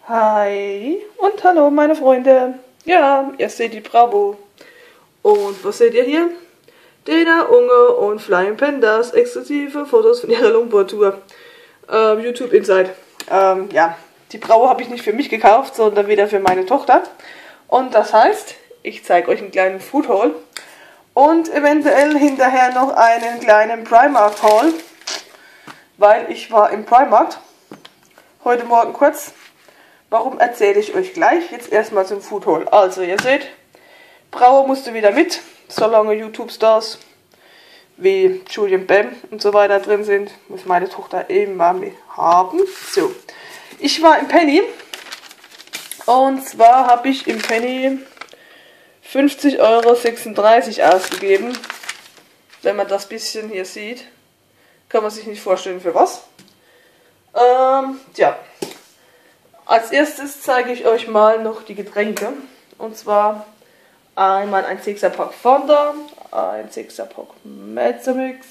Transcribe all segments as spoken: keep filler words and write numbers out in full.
Hi und hallo meine Freunde. Ja, ihr seht die Bravo. Und was seht ihr hier? Dana, Unge und Flying Pandas, exklusive Fotos von ihrer Longboard-Tour. Ähm, YouTube Inside. Ähm, ja, die Bravo habe ich nicht für mich gekauft, sondern wieder für meine Tochter. Und das heißt, ich zeige euch einen kleinen Food Haul. Und eventuell hinterher noch einen kleinen Primark Haul. Weil ich war im Primark. Heute Morgen kurz. Warum erzähle ich euch gleich? Jetzt erstmal zum Food Haul. Also ihr seht, Bravo musste wieder mit, solange YouTube-Stars wie Julian Bam und so weiter drin sind, muss meine Tochter eben mal mit haben. So, ich war im Penny und zwar habe ich im Penny fünfzig Euro sechsunddreißig ausgegeben. Wenn man das bisschen hier sieht, kann man sich nicht vorstellen für was. Ähm, ja. Als erstes zeige ich euch mal noch die Getränke. Und zwar einmal ein Sixer-Pack Fanta, ein Sixer-Pack Mezzomix,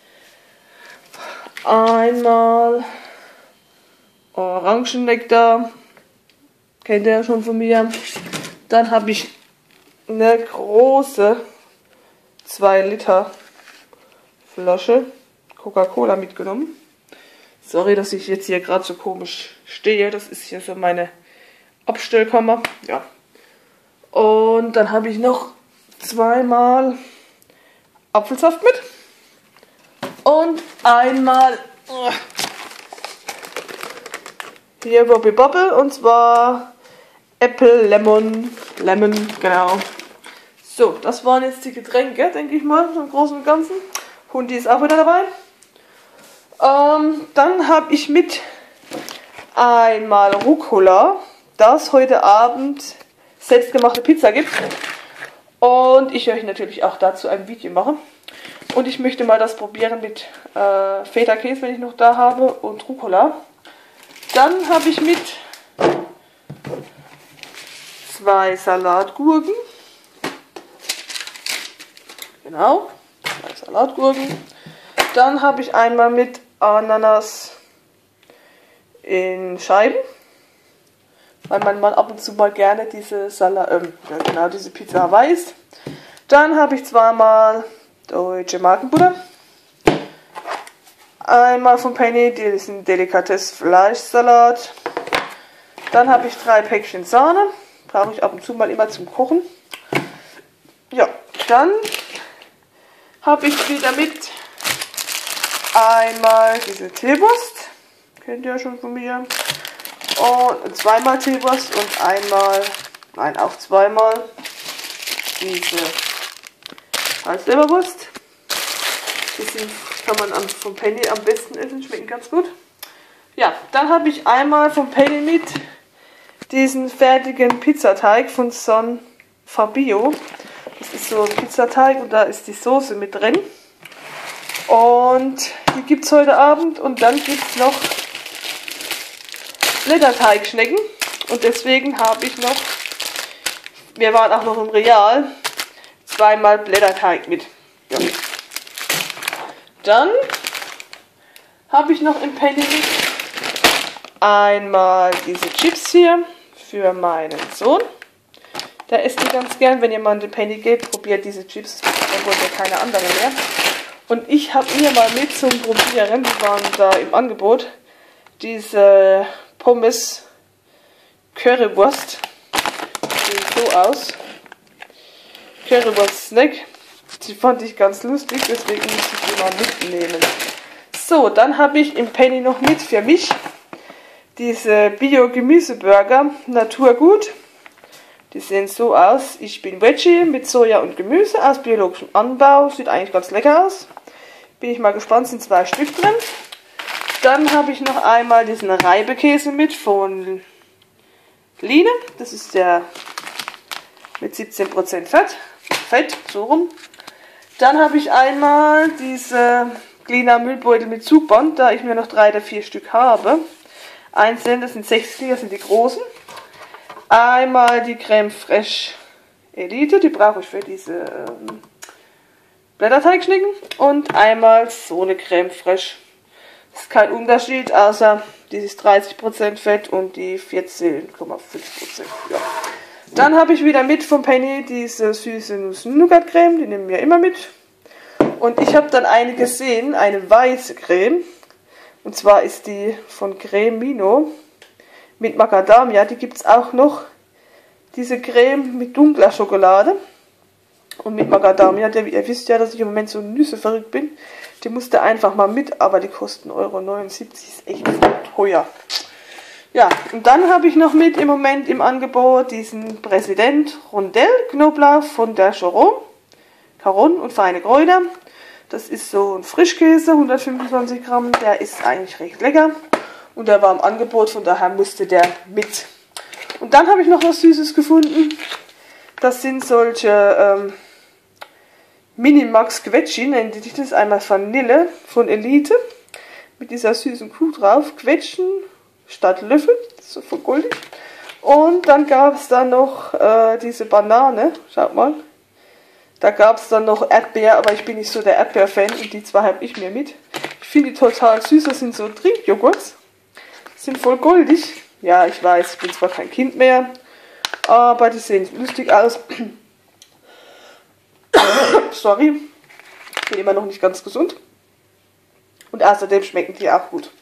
einmal Orangennektar, kennt ihr ja schon von mir. Dann habe ich eine große zwei Liter Flasche Coca-Cola mitgenommen. Sorry, dass ich jetzt hier gerade so komisch stehe. Das ist hier so meine Abstellkammer. Ja. Und dann habe ich noch zweimal Apfelsaft mit. Und einmal uh, hier Bobby Bobble. Und zwar Apple Lemon. Lemon, genau. So, das waren jetzt die Getränke, denke ich mal, im Großen und Ganzen. Hundi ist auch wieder dabei. Ähm, dann habe ich mit einmal Rucola, das heute Abend selbstgemachte Pizza gibt. Und ich euch natürlich auch dazu ein Video mache. Und ich möchte mal das probieren mit äh, Feta-Käse, wenn ich noch da habe, und Rucola. Dann habe ich mit zwei Salatgurken. Genau, zwei Salatgurken. Dann habe ich einmal mit Ananas in Scheiben, weil mein Mann ab und zu mal gerne diese Salat, ähm, ja genau, diese Pizza Hawaii isst. Dann habe ich zweimal deutsche Markenbutter. Einmal von Penny diesen Delikatesse Fleischsalat. Dann habe ich drei Päckchen Sahne. Brauche ich ab und zu mal immer zum Kochen. Ja, dann habe ich wieder mit einmal diese Teewurst, kennt ihr ja schon von mir, und zweimal Teewurst und einmal, nein auch zweimal, diese Halsleberwurst. Die sind, kann man am, vom Penny am besten essen, schmecken ganz gut. Ja, dann habe ich einmal vom Penny mit diesen fertigen Pizzateig von Son Fabio. Das ist so ein Pizzateig und da ist die Soße mit drin. Und die gibt es heute Abend. Und dann gibt es noch Blätterteigschnecken. Und deswegen habe ich noch, wir waren auch noch im Real, zweimal Blätterteig mit. Ja. Dann habe ich noch im Penny mit einmal diese Chips hier für meinen Sohn. Der isst die ganz gern. Wenn ihr mal in den Penny geht, probiert diese Chips. Dann wollt ihr keine andere mehr. Und ich habe mir mal mit zum Probieren, die waren da im Angebot, diese Pommes Currywurst. Sieht so aus. Currywurst Snack. Die fand ich ganz lustig, deswegen musste ich die mal mitnehmen. So, dann habe ich im Penny noch mit für mich diese Bio-Gemüseburger Naturgut. Die sehen so aus. Ich bin Veggie mit Soja und Gemüse aus biologischem Anbau. Sieht eigentlich ganz lecker aus. Bin ich mal gespannt, sind zwei Stück drin. Dann habe ich noch einmal diesen Reibekäse mit von Line. Das ist der mit siebzehn Prozent Fett. Fett, so rum. Dann habe ich einmal diese Glina Müllbeutel mit Zugband, da ich mir noch drei oder vier Stück habe. Einzeln, das sind sechzig, das sind die großen. Einmal die Creme Fraiche Elite, die brauche ich für diese ähm, Blätterteigschnecken. Und einmal so eine Creme Fraiche. Ist kein Unterschied, außer dieses dreißig Prozent Fett und die vierzehn Komma fünf Prozent. Ja. Dann habe ich wieder mit vom Penny diese süße Nuss-Nougat-Creme, die nehmen wir immer mit. Und ich habe dann eine gesehen, eine weiße Creme. Und zwar ist die von Cremino mit Macadamia. Die gibt es auch noch. Diese Creme mit dunkler Schokolade und mit Macadamia. Der, ihr wisst ja, dass ich im Moment so Nüsse verrückt bin. Die musste einfach mal mit, aber die kosten eins Komma neunundsiebzig Euro. Ist echt teuer. Ja, und dann habe ich noch mit im Moment im Angebot diesen Präsident Rondell Knoblauch von der Choron. Caron und feine Kräuter. Das ist so ein Frischkäse, hundertfünfundzwanzig Gramm. Der ist eigentlich recht lecker. Und der war im Angebot, von daher musste der mit. Und dann habe ich noch was Süßes gefunden. Das sind solche ähm, Minimax Quetschi, nennt sich das. Einmal Vanille von Elite. Mit dieser süßen Kuh drauf. Quetschen statt Löffel. Das ist so voll goldig. Und dann gab es dann noch äh, diese Banane. Schaut mal. Da gab es dann noch Erdbeer, aber ich bin nicht so der Erdbeer-Fan und die zwei habe ich mir mit. Ich finde die total süß, das sind so Trinkjoghurts. Sind voll goldig. Ja, ich weiß, ich bin zwar kein Kind mehr, aber die sehen lustig aus. Sorry, bin immer noch nicht ganz gesund. Und außerdem schmecken die auch gut.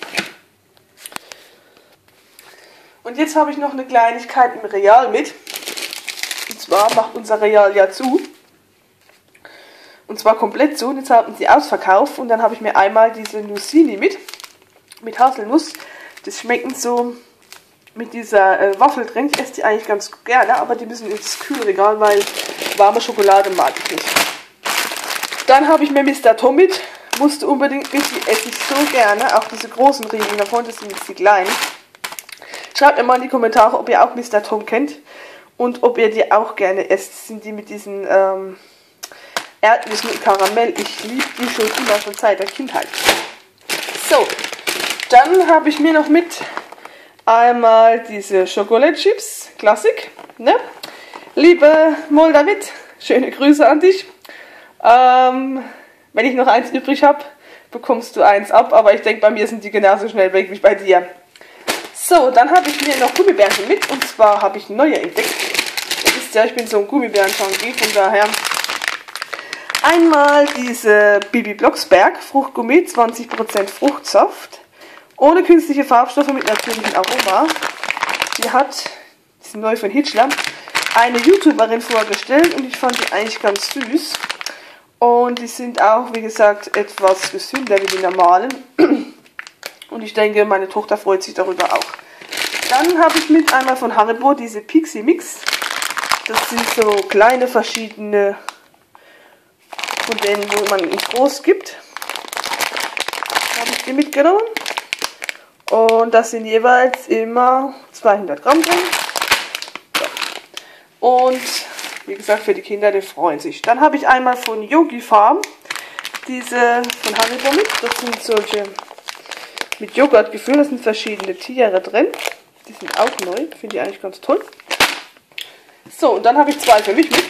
Und jetzt habe ich noch eine Kleinigkeit im Real mit. Und zwar macht unser Real ja zu. Und zwar komplett zu. Und jetzt haben sie ausverkauft. Und dann habe ich mir einmal diese Nussini mit. Mit Haselnuss. Das schmeckt so mit dieser äh, Waffel drin. Ich esse die eigentlich ganz gerne. Aber die müssen ins Kühlregal, weil warme Schokolade mag ich nicht. Dann habe ich mir Mister Tom mit. Musste unbedingt mit. Die esse ich so gerne. Auch diese großen Riegel davon. Das sind jetzt die kleinen. Schreibt mir mal in die Kommentare, ob ihr auch Mister Tom kennt. Und ob ihr die auch gerne esst. Das sind die mit diesen Ähm, Erdnüsse mit Karamell. Ich liebe die schon immer schon seit der Kindheit. So, dann habe ich mir noch mit einmal diese Schokoladchips, Klassik. Ne? Liebe Moldavid, schöne Grüße an dich. Ähm, wenn ich noch eins übrig habe, bekommst du eins ab. Aber ich denke, bei mir sind die genauso schnell weg wie bei dir. So, dann habe ich mir noch Gummibärchen mit. Und zwar habe ich neue entdeckt. Ihr wisst ja, ich bin so ein Gummibären-Junkie, von daher einmal diese Bibi Blocksberg Fruchtgummi, zwanzig Prozent Fruchtsaft, ohne künstliche Farbstoffe mit natürlichem Aroma. Die hat, die sind neu von Hitchler, eine YouTuberin vorgestellt und ich fand die eigentlich ganz süß. Und die sind auch, wie gesagt, etwas gesünder wie die normalen. Und ich denke, meine Tochter freut sich darüber auch. Dann habe ich mit einmal von Haribo diese Pixie Mix. Das sind so kleine verschiedene von denen, wo man in groß gibt. Habe ich die mitgenommen. Und das sind jeweils immer zweihundert Gramm drin. So. Und wie gesagt, für die Kinder, die freuen sich. Dann habe ich einmal von Yogi Farm diese von Haribo mit. Das sind solche mit Joghurt gefüllt. Das sind verschiedene Tiere drin. Die sind auch neu. Finde ich eigentlich ganz toll. So, und dann habe ich zwei für mich mit.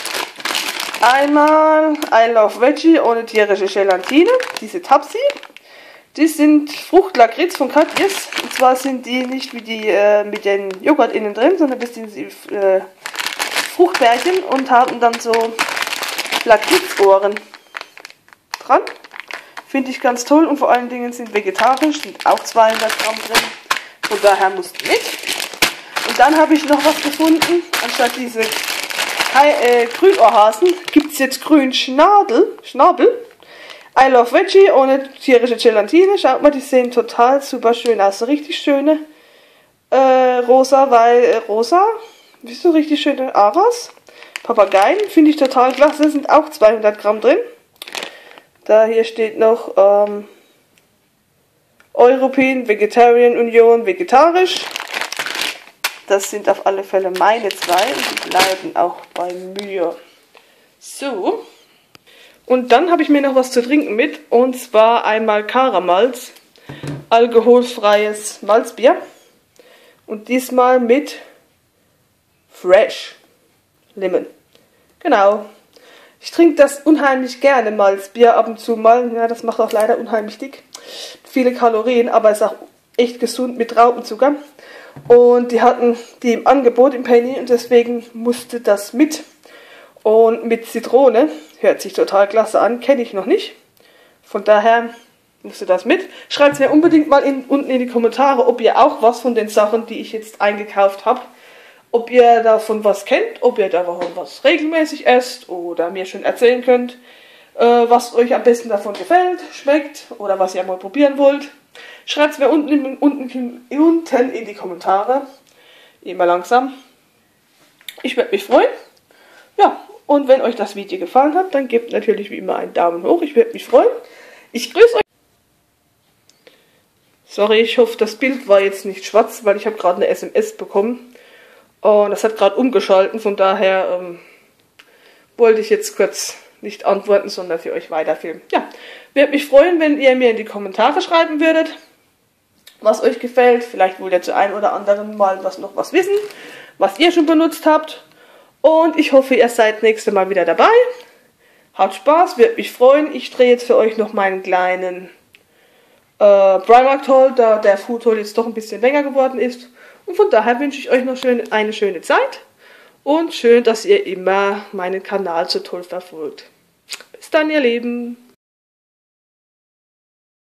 Einmal I Love Veggie ohne tierische Gelatine, diese Tapsi. Die sind Fruchtlakritz von Katjes. Und zwar sind die nicht wie die äh, mit den Joghurt innen drin, sondern das sind die äh, Fruchtbärchen und haben dann so Lakritzohren dran. Finde ich ganz toll und vor allen Dingen sind vegetarisch, sind auch zweihundert Gramm drin. Von daher musst du mit. Und dann habe ich noch was gefunden, anstatt diese äh, Grünohrhasen gibt es jetzt grün Schnabel. Schnabel. I Love Veggie ohne tierische Gelatine. Schaut mal, die sehen total super schön aus. So richtig schöne äh, rosa, weil äh, rosa. Wie so richtig schöne Aras. Papageien finde ich total klasse. Sind auch zweihundert Gramm drin. Da hier steht noch ähm, European Vegetarian Union vegetarisch. Das sind auf alle Fälle meine zwei und die bleiben auch bei mir. So. Und dann habe ich mir noch was zu trinken mit. Und zwar einmal Karamalz. Alkoholfreies Malzbier. Und diesmal mit Fresh Lemon. Genau. Ich trinke das unheimlich gerne, Malzbier, ab und zu mal. Ja, das macht auch leider unheimlich dick. viele Kalorien, aber ist auch echt gesund mit Traubenzucker. Und die hatten die im Angebot im Penny und deswegen musste das mit. Und mit Zitrone, hört sich total klasse an, kenne ich noch nicht. Von daher musste das mit. Schreibt es mir unbedingt mal in, unten in die Kommentare, ob ihr auch was von den Sachen, die ich jetzt eingekauft habe, ob ihr davon was kennt, ob ihr davon was regelmäßig esst oder mir schon erzählen könnt, äh, was euch am besten davon gefällt, schmeckt oder was ihr mal probieren wollt. Schreibt es mir unten, in, unten, unten in die Kommentare. Immer langsam. Ich würde mich freuen. Ja, und wenn euch das Video gefallen hat, dann gebt natürlich wie immer einen Daumen hoch. Ich würde mich freuen. Ich grüße euch. Sorry, ich hoffe, das Bild war jetzt nicht schwarz, weil ich habe gerade eine S M S bekommen. Und das hat gerade umgeschalten. Von daher ähm, wollte ich jetzt kurz nicht antworten, sondern für euch weiterfilmen. Ja, würde mich freuen, wenn ihr mir in die Kommentare schreiben würdet, was euch gefällt. Vielleicht wollt ihr zu einem oder anderen mal was noch was wissen, was ihr schon benutzt habt. Und ich hoffe, ihr seid nächstes Mal wieder dabei. Habt Spaß, würde mich freuen. Ich drehe jetzt für euch noch meinen kleinen äh, Primark Haul, da der Food Haul jetzt doch ein bisschen länger geworden ist. Und von daher wünsche ich euch noch schön, eine schöne Zeit. Und schön, dass ihr immer meinen Kanal so toll verfolgt. Bis dann, ihr Lieben.